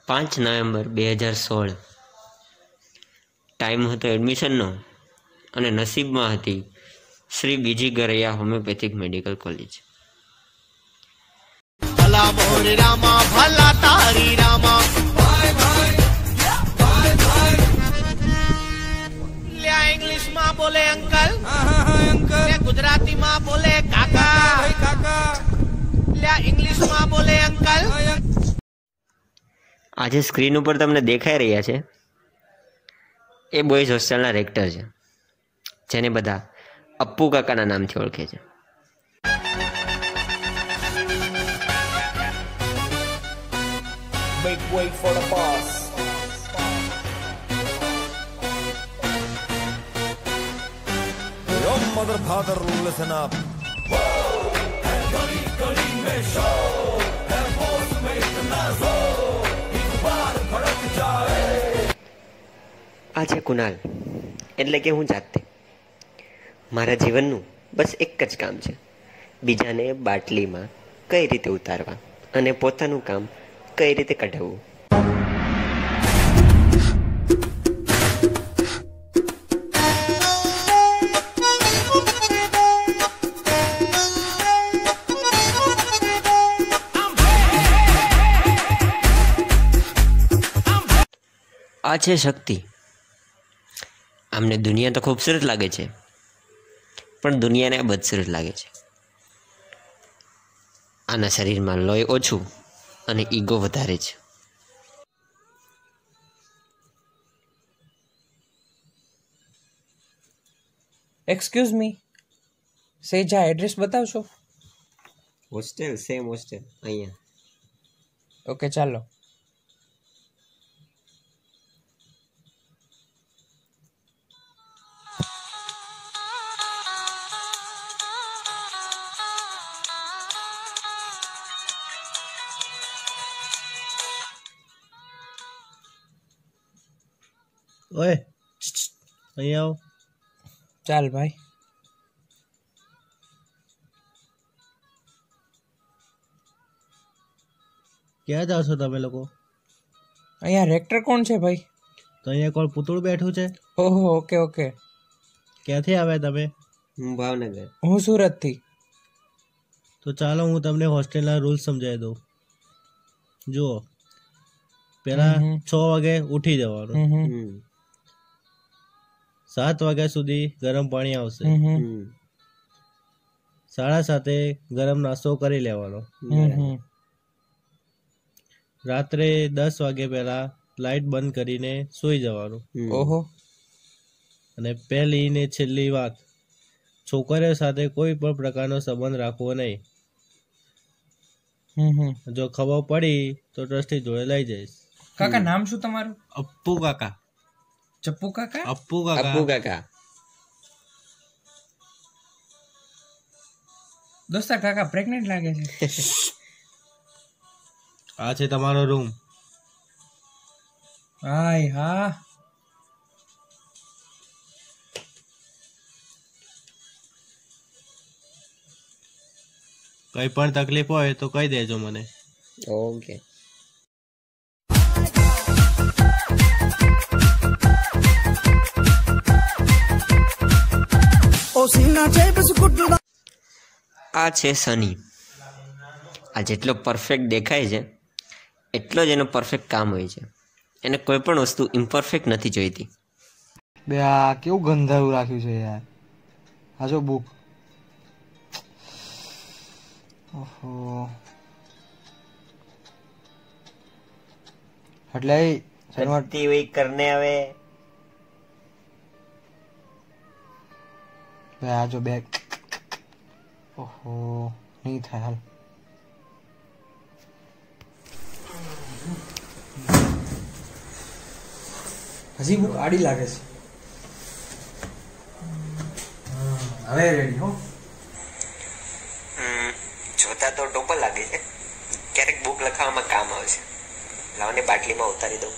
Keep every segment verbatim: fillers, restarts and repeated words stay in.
પાંચ નવેમ્બર બે હજાર સોળ ટાઈમ હતો એડમિશનનો અને નસીબમાં હતી શ્રી બીજી ગરૈયા હોમિયોપેથિક મેડિકલ કોલેજ. ભલા મોર રામા ભલા તારી રામા ભાઈ ભાઈ ભાઈ ભાઈ લ્યા ઇંગ્લિશ માં બોલે અંકલ. હા હા હા અંકલ. લે ગુજરાતી માં બોલે કાકા. ભાઈ કાકા. લ્યા ઇંગ્લિશ માં બોલે અંકલ. આજે સ્ક્રીન ઉપર તમને દેખાઈ રહ્યા છે એ બોયઝ હોસ્ટેલના રેક્ટર છે, જેને બધા અપ્પુ કાકાના નામથી ઓળખે છે. Make way for the boss. Your mother, father, listen up. આ છે કુનાલ, એટલે કે હું જાતે. મારા જીવનનું બસ એક જ કામ છે, બીજાને બાટલીમાં કઈ રીતે ઉતારવા અને પોતાનું કામ કઈ રીતે કઢાવવું. આ છે શક્તિ. આમને દુનિયા તો ખૂબસૂરત લાગે છે, પણ દુનિયાને બદસૂરત લાગે છે. આના શરીરમાં લોહી ઓછું અને ઈગો વધારે છે. એક્સક્યુઝ મી, સેજા એડ્રેસ બતાવશો? હોસ્ટેલ સેમ હોસ્ટેલ અહીંયા. ઓકે ચાલો. ઓય અહીં આવો. ચાલ ભાઈ. ક્યાં જાઓ છો તમે લોકો? અહીંયા રેક્ટર કોણ છે ભાઈ? તો અહીંયા કોણ પૂતળું બેઠું છે? ઓહો, ઓકે ઓકે. ક્યાંથી આવ્યા તમે? હું ભાવનગર. હું સુરતથી. તો ચાલો હું તમને હોસ્ટેલના રૂલ્સ સમજાવી દઉં. જુઓ, પહેલા છ વાગે ઉઠી જવાનું. સાત વાગ્યા સુધી ગરમ પાણી આવશે. સાડા સાતે ગરમ નાસ્તો કરી લેવાનો. રાત્રે દસ વાગે પહેલા લાઇટ બંધ કરીને સૂઈ જવાનું. ઓહો. અને પહેલી ને છેલ્લી વાત, છોકરીઓ સાથે કોઈ પણ પ્રકારનો સંબંધ રાખવો નહીં. જો ખબર પડી તો ટ્રસ્ટી જોડે લઈ જઈશ. કાકા નામ શું તમારું? અપ્પુ કાકા. ચપ્પુ કાકા? અપ્પુ કાકા. અપ્પુ કાકા. દોસ્તા કાકા પ્રેગ્નેન્ટ લાગે છે. આ છે તમારો રૂમ. હાય હા. કઈ પણ તકલીફ હોય તો કહી દેજો મને. ઓકે. આ છે સની. આ જેટલો પરફેક્ટ દેખાય છે એટલો જ એનો પરફેક્ટ કામ હોય છે. એને કોઈ પણ વસ્તુ ઇમ્પરફેક્ટ નથી જોઈતી. બે આ કેવું ગંધારું રાખ્યું છે યાર. આ જો બુક. ઓહો. એટલે કરતી हुई करने આવે. બે આ જો બેગ. ઓહો નહીં થાય હાલ. હજી બુક આડી લાગે છે. હવે રેડી હો. જોતા તો ટોપર લાગે છે, ક્યારેક બુક લખાવવામાં કામ આવશે. લાવને બાટલીમાં ઉતારી દઉં.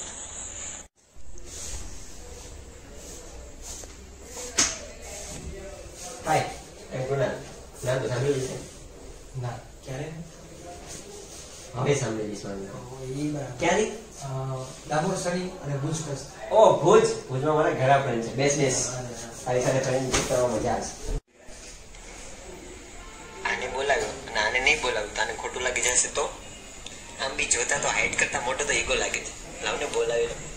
હાય એમ ગુના ના તો સામી છે. ના ક્યારે હવે સાંભળી જઈશ મારું નામ. ક્યાંની? ડાકોર સરી અને ભુજ કચ્છ. ઓ ભુજ. ભુજમાં મારા ઘણા ફ્રેન્ડ છે. બેસ બેસ. તારી સાથે ફ્રેન્ડ કરવા મજા આવશે. આને બોલાવ્યો અને આને નહીં બોલાવ્યું તો આને ખોટું લાગી જશે તો? આમ બી જોતા તો હાઈટ કરતા મોટો તો ઈગો લાગે છે. લાવને બોલાવી લો.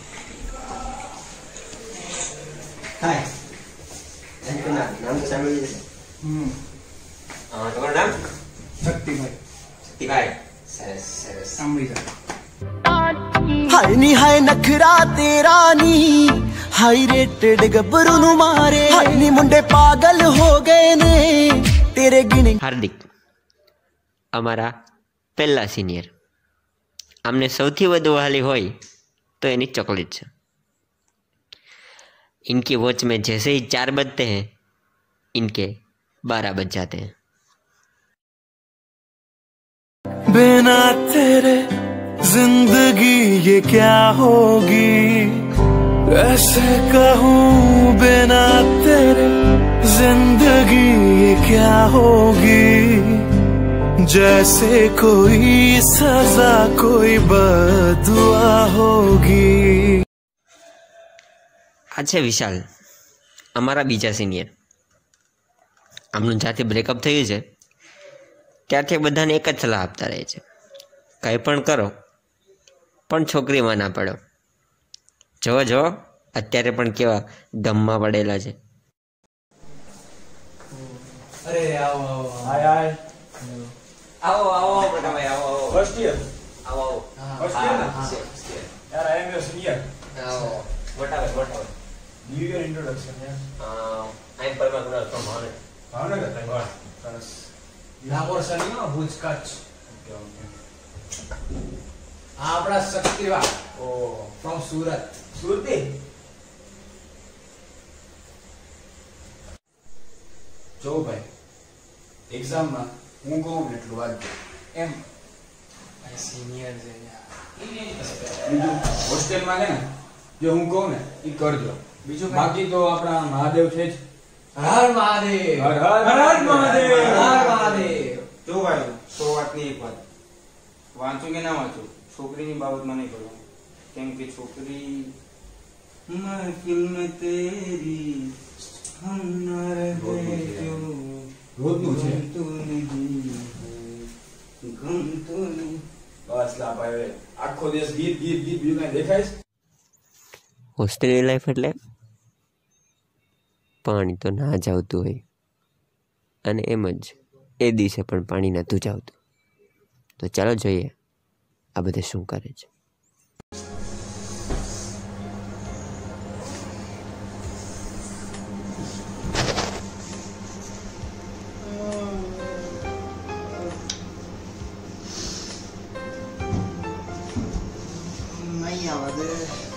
હાય. નામ તો સાંભળી જશે. હમ હા, તમારું નામ? શક્તિભાઈ. શક્તિભાઈ. સરસ સરસ. સાંભળી જા. हाय नी हाय नखरा तेरा नी हाई रेटेड गबरू नु मारे हाय नी मुंडे पागल हो गए ने तेरे गिने. હાર્દિક અમારા પહેલા સિનિયર. અમને સૌથી વધુ વહાલી હોય તો એની ચોકલેટ છે. इनकी वॉच में जैसे ही चार बजते हैं इनके बारह बज जाते हैं. बिना तेरे जिंदगी ये क्या होगी ऐसे कहूँ बिना तेरे जिंदगी ये क्या होगी जैसे कोई सजा कोई बदुआ होगी. આ છે વિશાલ, અમારા બીજા સિનિયર. આમનું જ્યાંથી બ્રેકઅપ થયું છે ત્યારથી બધાને એક જ સલાહ આપતા રહે છે, કંઈ પણ કરો પણ છોકરીમાં ના પડો. જો જો અત્યારે પણ કેવા ગમમાં પડેલા છે. અરે આવો આવો હાય હાય આવો આવો પ્રકાશભાઈ, આવો આવો. ફર્સ્ટ યર આવો આવો. ફર્સ્ટ યર હા, યાર આઈ એમ યોર સિનિયર આવો. વટાવે વટાવે. ન્યુ યર ઇન્ટ્રોડક્શન યાર આઈ એમ પરમા ગુણાલ ફ્રોમ ભાવનગર. ભાવનગર વાહ સરસ. ડાકોર સરી નો ભુજ કચ્છ. ઓકે ઓકે આ આપણા શક્તિવા ઓ ફ્રોમ સુરત. સુરતી જો ભાઈ એક્ઝામમાં હું કહું ને એટલું વાંચજો એમ સિનિયર છે યાર. બીજું હોસ્ટેલમાં છે ને જો હું કહું ને એ કરજો. બીજું બાકી તો આપણા મહાદેવ છે જ. હર મહાદેવ. હર હર હર મહાદેવ. હર મહાદેવ. જો ભાઈ સો વાતની એક વાત, વાંચું કે ના વાંચું છોકરીની બાબતમાં નહીં કરવાનું, કેમ કે છોકરી મહેફિલ મેં તેરી હમ ના રહે જો રોજનું છે. ગમતું નહીં, ગમતું નહીં. બસ લા ભાઈ આખો દિવસ ગીત ગીત ગીત બીજું કઈ દેખાય છે? હોસ્ટેલની લાઈફ એટલે પાણી તો ના જ આવતું હોય અને એમ જ એ દિવસે પણ પાણી નહોતું જ આવતું. તો ચાલો જોઈએ આ બધે શું કરે છે. નહીં આવવા દે.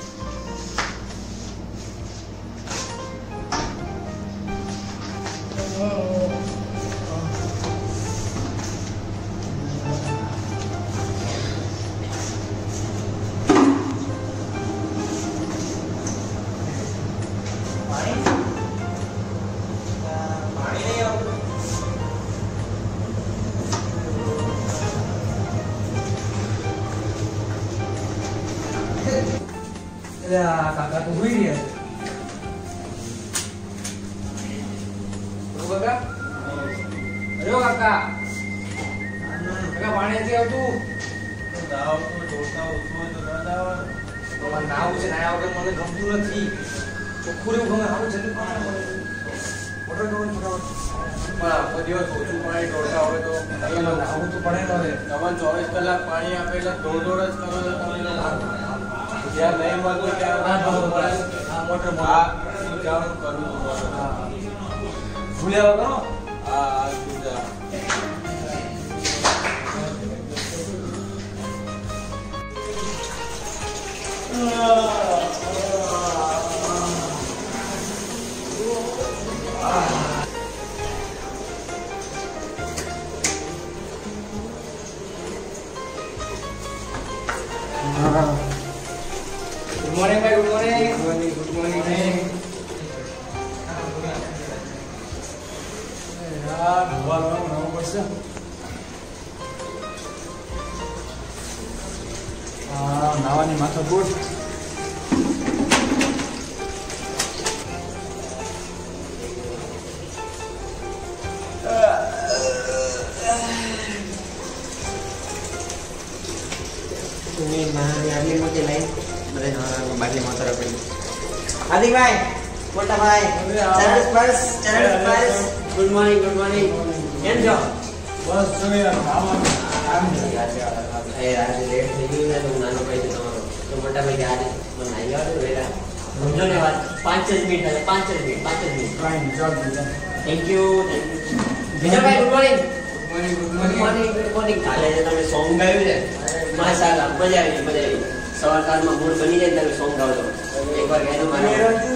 કાકા તો હોઈ રહ્યા છે. કાકા અરે કાકા કાકા પાણી નથી આવતું. તમારે નાવું છે, નાયા વગર મને ગમતું નથી. ચોખ્ખું રહેવું ગમે. આવું જલ્દી પાણી મોટર ગમે ફટાફટ. પણ આખો દિવસ ઓછું પાણી ઢોળતા હોય તો નાવું તો પડે ને. હવે તમને ચોવીસ કલાક પાણી આપે એટલે દોઢ દોઢ જ કરો છો તમે. જ્યાં નહીં મળતું ત્યાં મોટર આ જવાનું કરું છું. ભૂલ્યા વગર આ સુધા ગુડ મોર્નિંગ ભાઈ. Good morning. Good morning. યાર હા નાવાની માથાકૂટ. હાર્દિકભાઈ, મોટા ભાઈ, ચરણ સ્પર્શ, ચરણ સ્પર્શ. Good morning, good morning. કેમ છો? બસ જો યાર નાવાનું કામ છે. એ આજે લેટ થઈ ગયું છે તો નાનો ભાઈ છે તમારો. તો મોટા ભાઈ કે આજે મને આવી આવો વેલા. સમજો ને વાત. પાંચ જ મિનિટ છે, પાંચ જ મિનિટ, પાંચ જ મિનિટ. ફાઇન જોબ દીધા. Thank you, thank you. વિજયભાઈ, good morning. Morning good good morning, good morning. કાલે જે તમે સોંગ ગાયું છે, માશાઅલ્લાહ, મજા આવી, મજા આવી. સવાર કાળમાં મૂડ બની જાય તમે સોંગ ગાવ તો એકવાર ગાયનું માનો.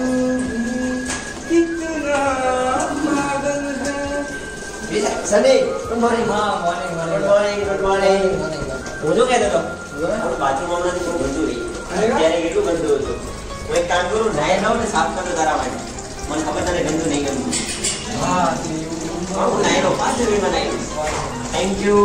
Sunny, good morning. હા morning good morning, good morning. હું શું કહેતો હતો? આપણું બાથરૂમ હમણાં બહુ ગંદુ રહી. ત્યારે કેટલું ગંદુ હતું. હું એક કામ કરું, નાઈ લઉં ને સાફ કરું તારા માટે. મને ખબર તને ગંદુ નહીં ગમતું. હા હું નાઈ લઉં, પાંચ મિનિટમાં નાઈ લઉં. Thank you.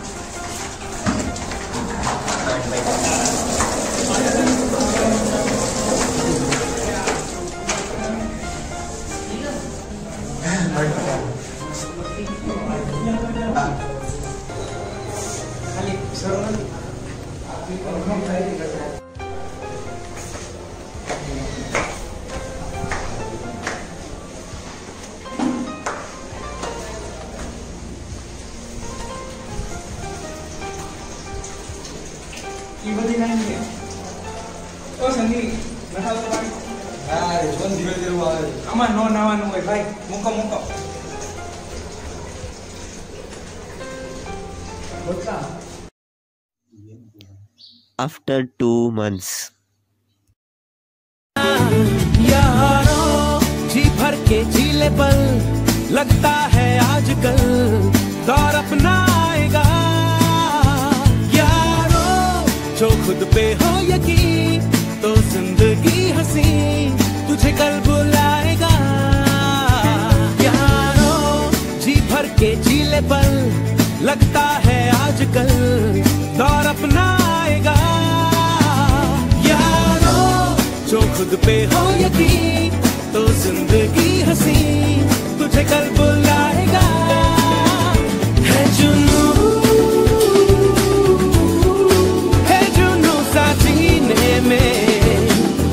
ઈ બધી નાઈ છે. ઓ સંદી નહાવ તો પાણી. હા જોન ધીરે ધીરે આવે. આમાં નો નાવાનું હોય ભાઈ. મૂકો મૂકો. બોલતા. After two months. यारों जी भर के जीले पल लगता है आजकल दौर अपना आएगा यारों जो खुद पे हो यकीन तो जिंदगी हंसी तुझे कल बुलाएगा यारों जी भर के जीले पल लगता है आजकल दौर अपना आएगा जो खुद पे हो यकीन तो जिंदगी हंसी तुझे कल बुलाएगा है जुनून है जुनून सा जीने में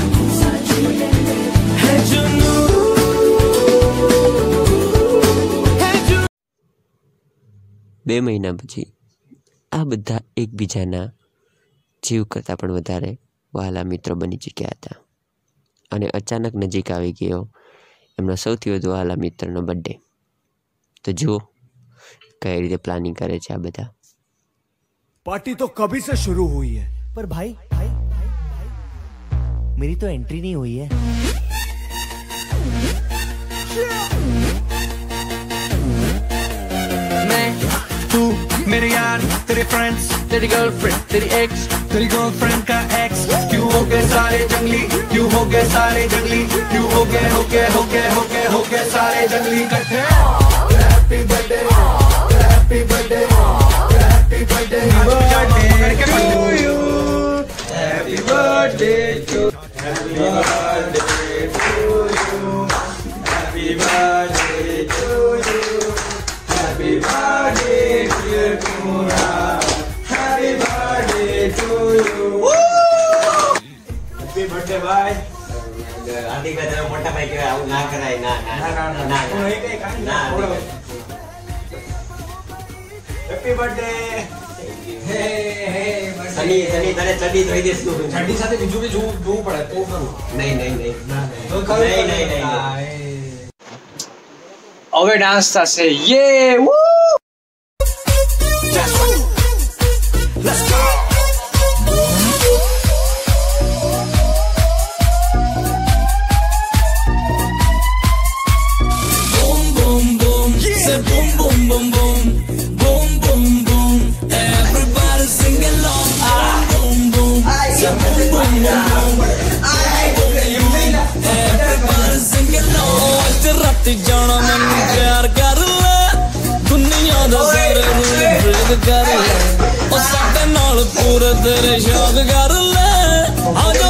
है जुनून है जुनून. બે મહિના પછી આ બધા એકબીજાના જીવ કરતાં પણ વધારે વહાલા મિત્રો બની ચૂક્યા હતા અને અચાનક નજીક આવી ગયો એમનો સૌથી વધુ વહાલા મિત્રનો બર્થડે. તો જુઓ કઈ રીતે પ્લાનિંગ કરે છે આ બધા. पार्टी तो कभी से शुरू हुई है पर भाई भाई मेरी तो एंट्री नहीं हुई है. मैं तू मेरे यार तेरे फ्रेंड्स तेरी गर्लफ्रेंड तेरी एक्स तेरी गर्लफ्रेंड का एक्स क्यों हो गए सारे जंगली क्यों हो गए सारे जंगली क्यों हो गए हो गए हो गए हो गए हो गए सारे जंगली इकट्ठे. Happy birthday happy birthday happy birthday to you happy birthday to happy birthday to you happy birthday to you happy birthday dear पूरा happy birthday to you happy birthday भाई. હાર્દિક ભાઈ તમે મોટા ભાઈ કહેવાય, આવું ના કરાય. ના ના ના ના ના. Happy birthday. હે હે સની સની તારે ચડી ધોઈ દેશું. ઠંડી સાથે બીજું બી જોવું જોવું પડે તો કરું. નહીં નહીં નહીં તો નહીં નહીં નહીં. હવે ડાન્સ થશે. યે Woo. Let's go. Boom boom boom, say boom boom boom boom, boom boom boom. Everybody sing along. Boom boom, say boom boom boom. Everybody sing along. तेरा जाना मन प्यार कर ले दुनिया दा सारे रूल ब्रेक कर ले ओ साडे नाल नाल पूरे तेरे शौक कर ले आजा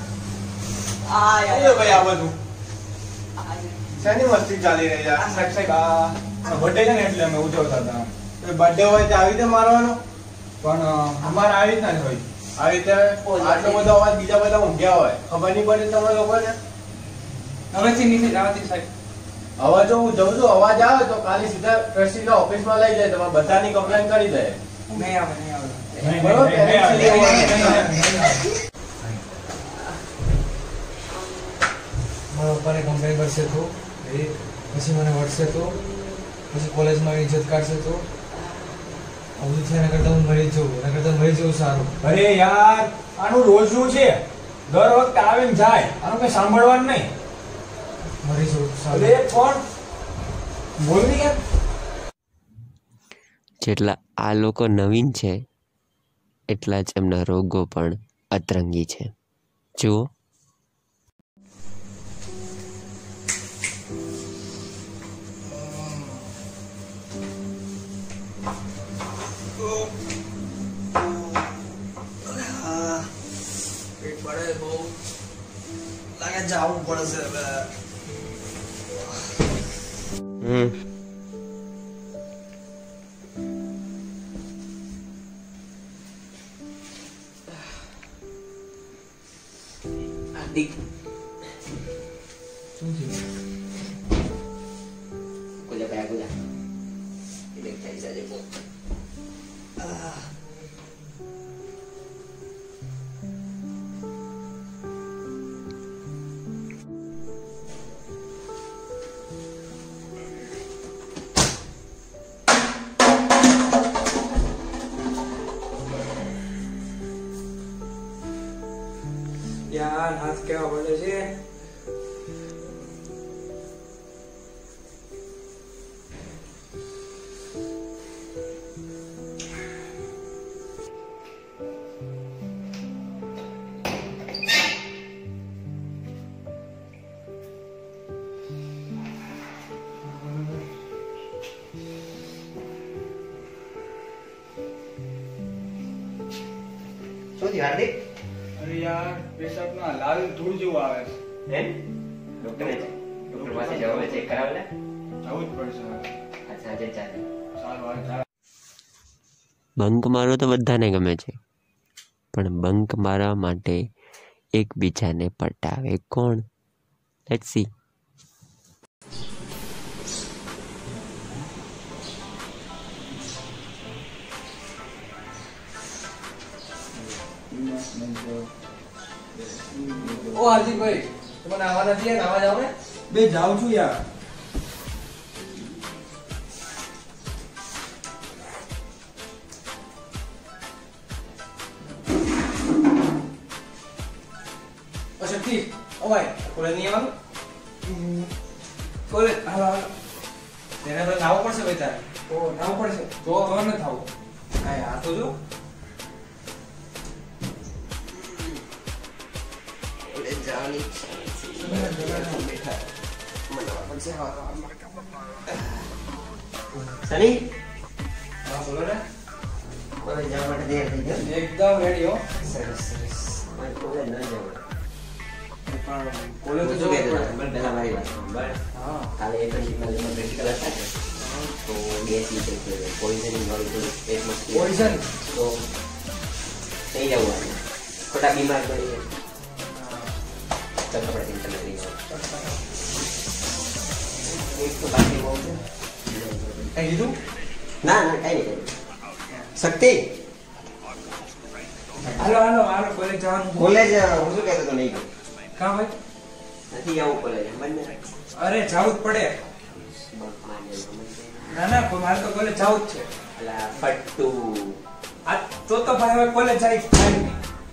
આયો ભાઈ આ બધું શેની મસ્તી ચાલી રહી યાર સાહેબ સાહેબ આ બર્થડે છે ને એટલે અમે ઉજવતા હતા બર્થડે હોય તો આવી રીતે મારવાનો પણ અમારે આવી રીતના જ હોય આવી રીતે આટલો બધો અવાજ બીજા બધા ઊંઘ્યા હોય ખબર નહીં પડે તમારે લોકોને હવેથી નીચે જવાથી સાહેબ હવે જો હું જઉં છું અવાજ આવે તો કાલે સીધા ટ્રસ્ટીના ઓફિસમાં લઈ જાય તમારે બધાની કમ્પ્લેન કરી દે નહીં આવે નહીં આવે બરોબર મારા પપ્પાને કમ્પ્લેન કરશે તો પછી મને વળશે તો પછી કોલેજમાં ઇજ્જત કાઢશે તો આવું છે એના કરતાં હું મરી જવું એના કરતાં મરી જવું સારું. અરે યાર આનું રોજનું છે દર વખત આવે ને જાય આનું કઈ સાંભળવાનું નહીં મરી જવું સારું. અરે કોણ બોલ ને યાર. જેટલા આ લોકો નવીન છે એટલા જ એમના રોગો પણ અતરંગી છે. જુઓ. જવું પડશે હવે. હમ હાર્દિક શું થયું? કુજા કયા કુજા એટલે થઈ જાય બહુ. યાર હાથ કેવા પડે છે. શું થયું હાર્દિક? અરે યાર પેશાબમાં લાલ ધૂળ જેવું આવે છે. એમ ડોક્ટરે ડોક્ટર પાસે જવા ચેક કરાવેલા? જવું જ પડશે હવે. અચ્છા આજે ચાલે. સારું હાલ ચાલ. બંક મારવો તો બધાને ગમે છે પણ બંક મારવા માટે એકબીજાને પટાવે કોણ? Let's see. ઓ હાર્દિકભાઈ તમે નાવા નથી નાવા જાવ ને? બે જાઉં છું યાર. ઓ શક્તિ ઓ ભાઈ કોલેજ નહીં આવવાનું? કોલેજ હાલો હાલો તેને તો નાવું પડશે ભાઈ તારે. ઓ નાવું પડશે તો તો ન થાવું કાંઈ આ તો જો સની હા બોલો ને. કોલેજ જવા માટે તૈયાર થઈ ગયો? એકદમ રેડી હો. સરસ સરસ. મારે કોલેજ ન જવું. પણ કોલેજ તો શું જવું કહેતો પડે. હતો? પણ પહેલા મારી વાત સાંભળ. હા કાલે પ્રિન્સિપલમાં પ્રેક્ટિકલ હતા ને તો ગેસ લીકેજ થયો પોઈઝનિંગ વાળું થોડું પેટમાં પોઈઝન તો નહીં જવું આજે ખોટા બીમાર પડીએ ચાલ આપણે ચિંતા નહીં એક તો બાકી બહુ છે. કઈ લીધું? ના ના કઈ નહીં કર્યું. શક્તિ હાલો હાલો હાલો કોલેજ જવાનું છે. કોલેજ હું શું કહેતો તો નહીં ગયો. કા ભાઈ? નથી જવું કોલેજ બંને અરે જાવું જ પડે. ના ના કોઈ મારે તો કોલેજ જાવું જ છે. અલા ફટ્ટુ આ તો તો ભાઈ હવે કોલેજ જાય જાય નહીં.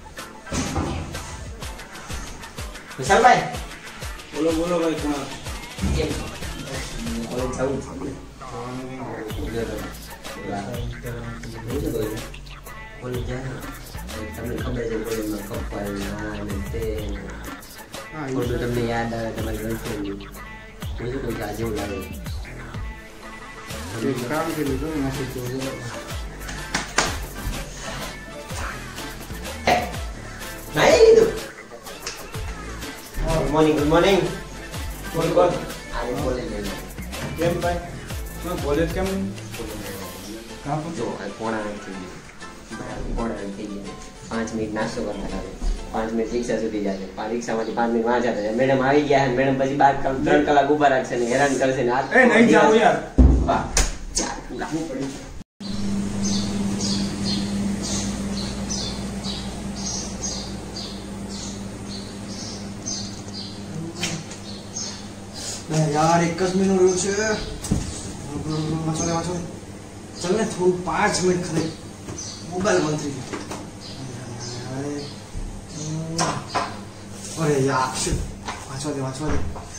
વિશાલભાઈ બોલો બોલો ભાઈ કોણ? કેમ કોલેજ જવું છે કોલેજ જાય તમને ખબર છે કોલેજમાં કપલ ના ને તે ખોટું તમને યાદ આવે તમારી ગર્લફ્રેન્ડ હું શું કહું છું આજે હું લાવે કામ કર્યું તો મેસેજ જોયો. મોર્નિંગ ગુડ મોર્નિંગ બોલ બોલ આજે કોલેજ જઈએ કેમ ભાઈ તું કોલેજ કેમ કામ જો આ પોણા આઠ થઈ ગઈ પોણા આઠ થઈ ગઈ પાંચ મિનિટ નાસ્તો કરતા લાગે પાંચ મિનિટ રિક્ષા સુધી જાય પાંચ રિક્ષામાંથી પાંચ મિનિટ વાંચા થાય મેડમ આવી ગયા છે મેડમ પછી બાર ત્રણ કલાક ઉભા રાખશે ને હેરાન કરશે ને એ નહીં જાવ યાર વાહ ચાર લાગવું પડ્યું यार एक महीनों રહ્યો છે વાંચો લે વાંચો ચલ ને થોડું પાંચ મિનિટ ખરે મોબાઈલ બંધ થઈ ગયો અરે યાર વાંચવા દે વાંચવા દે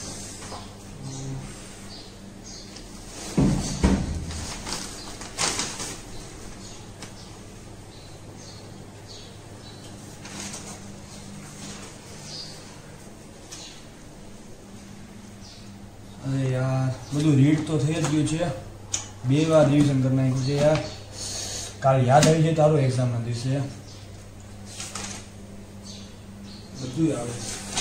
અરે યાર બધું રીડ તો થઈ જ ગયું છે બે વાર રિવિઝન કરી નાખ્યું છે યાર કાલ યાદ આવી જાય તારો એક્ઝામના દિવસે બધું આવે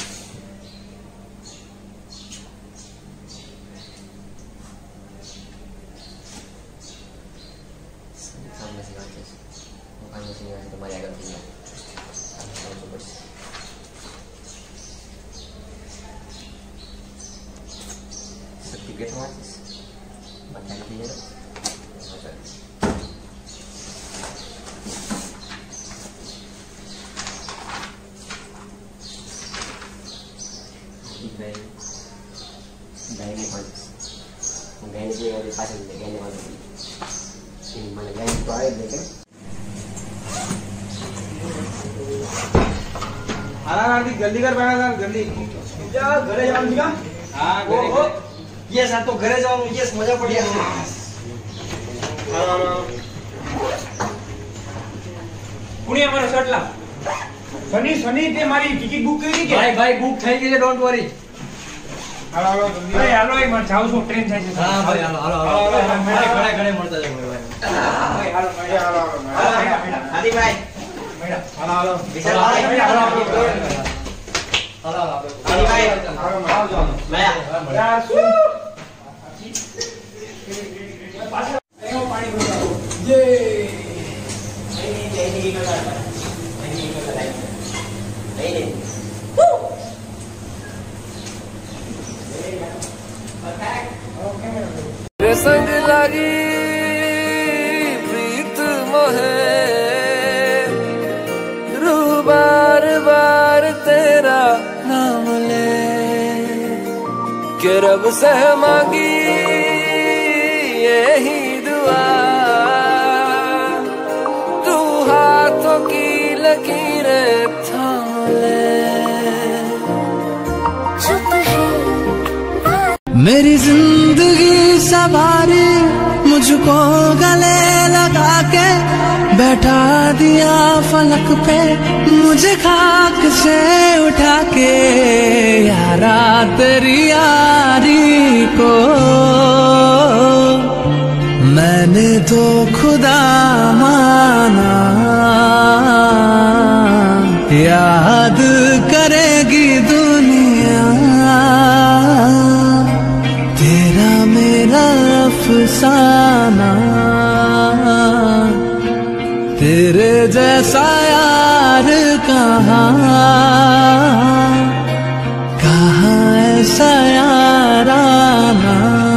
તમારી આગળ થઈ ગયા સર્ટિફિકેટ વાંચીશ બતાવી દઈએ ગાયને વાંચીશ હું ગાયને જે વાંચી પાછળ ગાયને વાંચી મને ગાયને તો આવે જ નહીં हारा हार्दिक जल्दी कर बैठा था जल्दी क्या घरे जाऊं का हाँ ओ ओ यस आ तो घरे जाऊं यस मजा पड़ गया पुणे हमारा शर्ट ला सनी सनी ते मारी टिकट बुक કરી કે भाई भाई बुक થઈ ગઈ છે ડોન્ટ વરી હાલો હાલો જલ્દી અરે હાલો એક માર જાઉં છું ટ્રેન જાય છે હા ભાઈ હાલો હાલો હાલો મેડે ઘરે ઘરે મળતા જાય ભાઈ ભાઈ હાલો ભાઈ હાલો હાલો આદિ ભાઈ મેડમ હાલો હાલો વિશાલ ભાઈ હાલો હાલો હાલો હાલો આદિ ભાઈ હાલો જાઓ મેયા યાર શું પાછા એનો પાણી ભરવા જે નહીં નહીં નહીં કરતા નહીં કરતા નહીં નહીં संग लगी प्रीत मोहे रू बार बार तेरा नाम ले के रब से मांगी यही दुआ तू हाथों की लकीरें थाम ले मेरी जिंदगी सवारी मुझको गले लगा के बैठा दिया फलक पे मुझे खाक से उठा के यारा तेरी यारी को मैंने तो खुदा माना याद करेगी दुनिया तेरा मेरा अफसाना तेरे जैसा यार कहाँ कहाँ ऐसा याराना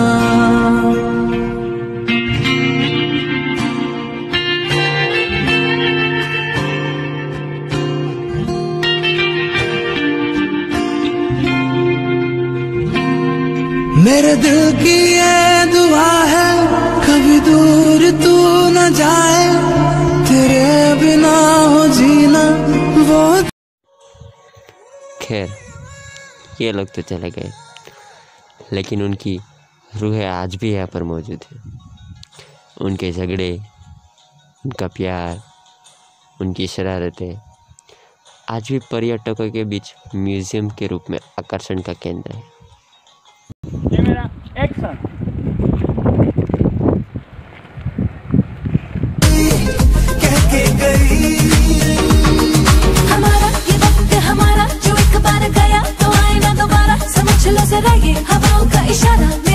मेरे दिल की ये दुआ है कभी दूर तू न जाए तेरे बिना हो जीना वो। खैर ये लोग तो चले गए लेकिन उनकी रूहें आज भी यहाँ पर मौजूद है। उनके झगड़े, उनका प्यार, उनकी शरारतें आज भी पर्यटकों के बीच म्यूजियम के रूप में आकर्षण का केंद्र है। Camera action. कह के गई हमारा ये वक्त हमारा जो एक बार गया तो आए ना दोबारा। इशारा